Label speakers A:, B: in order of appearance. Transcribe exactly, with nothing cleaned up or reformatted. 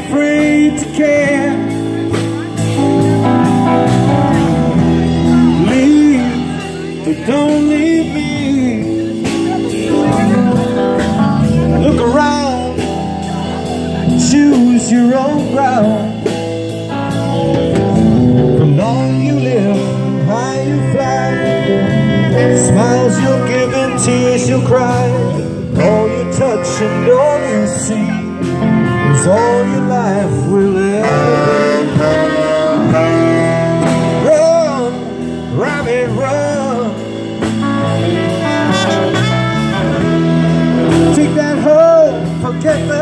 A: afraid to care. Leave, but don't leave me. Look around, choose your own ground. From long you live, high you fly. Smiles you'll give and tears you'll cry. All you touch and all you see is all your life will ever be. Run, rabbit, run. Take that hoe, forget the